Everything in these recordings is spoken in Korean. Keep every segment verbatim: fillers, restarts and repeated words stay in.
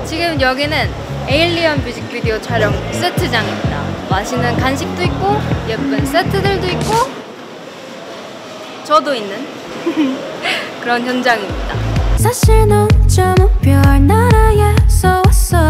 지금 여기는 에일리언 뮤직비디오 촬영 세트장입니다. 맛있는 간식도 있고 예쁜 세트들도 있고 저도 있는 그런 현장입니다. 사실 넌 좀 별 나라에서 왔어.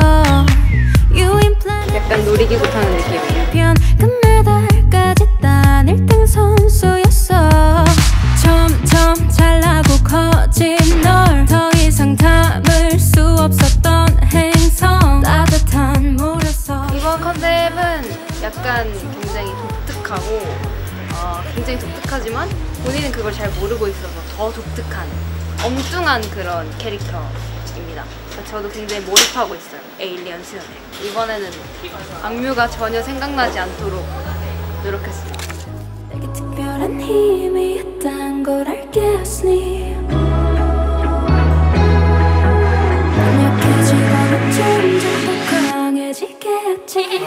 약간 놀이기구 타는 느낌이에요. 금메달까지 딴 일 등 선수였어. 점점 잘나고 커진 널 더 이상 담을 수 없었던 행성. 따뜻한 물에서. 이번 컨셉은 약간 굉장히 독특하고 어, 굉장히 독특하지만 본인은 그걸 잘 모르고 있어서 더 독특한 엉뚱한 그런 캐릭터입니다. 저도 굉장히 몰입하고 있어요. 에일리언 수련회. 이번에는 악뮤가 전혀 생각나지 않도록 노력했습니다. 내게 특별한 힘이 있단 걸 알겠으니 난 약해지고 점점 더 강해지겠지.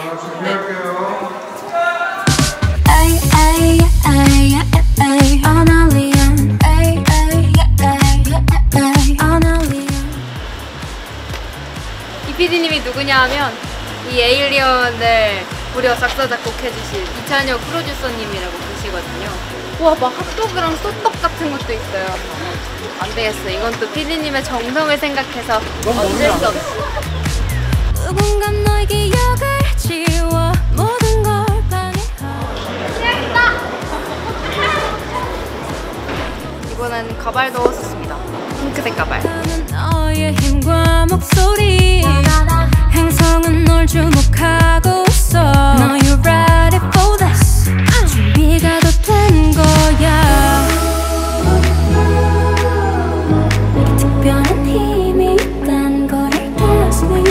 아이 아이 아이 아이 어널리언 아이 아이 아이 아이 어널리언. 이 피디님이 누구냐 하면 이 에일리언을 무려 작사 작곡해주신 이찬혁 프로듀서님이라고 계시거든요. 와, 막 핫도그랑 소떡 같은 것도 있어요. 안 되겠어. 이건 또 피디님의 정성을 생각해서 어쩔 수 없어. 누군가 너의 기억을 지워 모든 걸 방해하. 이번엔 가발 넣었었습니다. 핑크색 가발. 너의 힘과 목소리 행성은 널 주목하고 있어. No, you're ready for this. 준비가 더 된 거야. 내게 특별한 힘이 있단 걸 알겠으니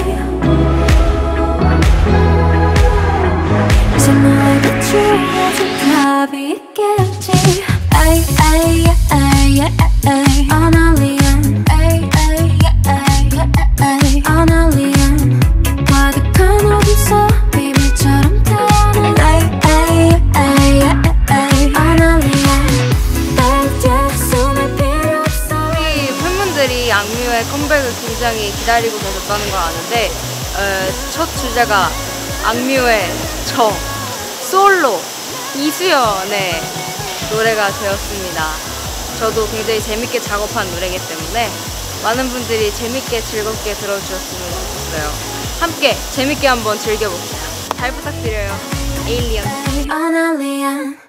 이제 너에게 주어진 답이 있겠지. 아이 아이 아이 아이 어널리언 아이 아이 아이 아이 어널리언 가득한 어둠 속 비밀처럼 타는 아이 아이 아이 아이 어널리언 날 숨을 필요 없어. 우리 팬분들이 악뮤의 컴백을 굉장히 기다리고 계셨다는 걸 아는데 어, 첫 주제가 악뮤의 저 솔로 이수연의 노래가 되었습니다. 저도 굉장히 재밌게 작업한 노래이기 때문에 많은 분들이 재밌게 즐겁게 들어주셨으면 좋겠어요. 함께 재밌게 한번 즐겨봅시다. 잘 부탁드려요. 에일리언. 어널리언